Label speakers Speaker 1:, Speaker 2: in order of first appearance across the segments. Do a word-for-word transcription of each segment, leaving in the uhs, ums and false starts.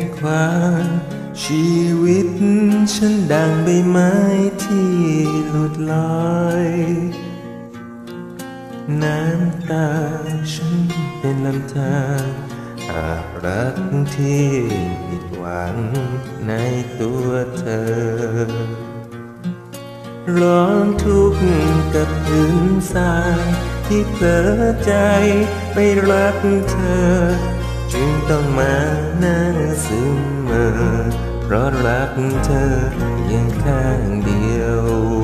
Speaker 1: ขวาชีวิตฉันดังใบไม้ที่หลุดลอยน้ำตาฉันเป็นลำธารอาบรักที่ผิดหวังในตัวเธอร้องทุกข์กับพื้นทรายที่เผลอใจไปรักเธอจึงต้องมานั่งซึมเมื่อเพราะรักเธอเพียงข้างเดียว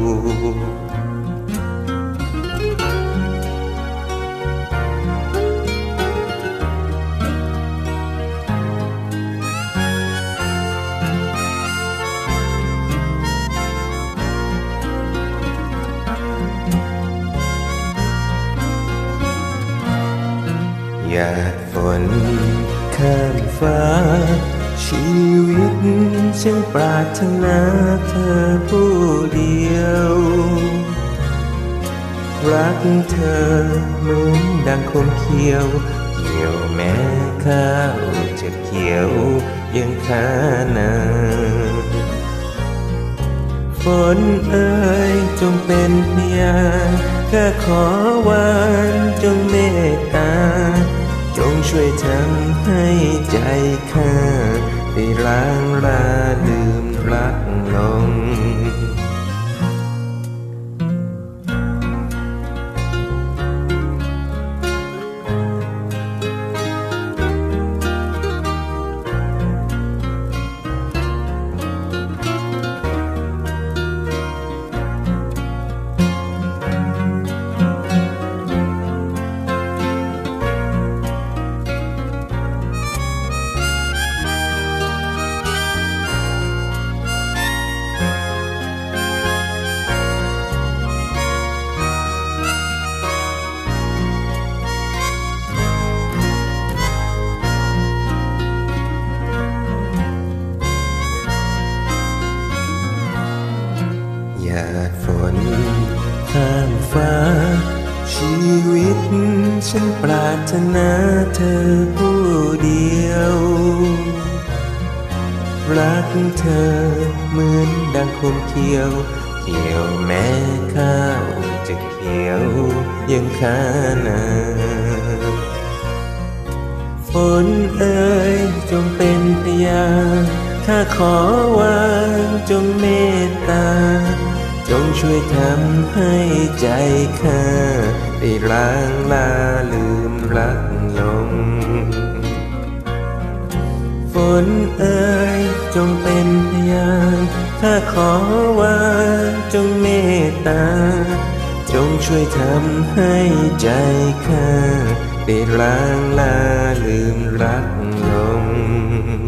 Speaker 1: หยาดฝนข้ามฟ้าชีวิตฉันปรารถนาเธอผู้เดียวรักเธอเหมือนดังคมเขียวเกี่ยวแม้ข้าวจะเขียวยังขานาฝนเอ่ยจงเป็นพยานแค่ขอวานจงเมตตาจงช่วยทำให้ใจข้าได้ล้างลาลืมรักลงหยาดฝนข้ามฟ้าชีวิตฉันปรารถนาเธอผู้เดียวรักเธอเหมือนดังคมเขียวเกี่ยวแม้ข้าวจะเขียวยังขานาฝนเอ่ยจงเป็นพยานข้าขอวางจงเมตตาจงช่วยทำให้ใจข้าได้ล้างลาลืมรักลงฝนเอ่ยจงเป็นพยานข้าขอวางจงเมตตาจงช่วยทำให้ใจข้าได้ล้างลาลืมรักลง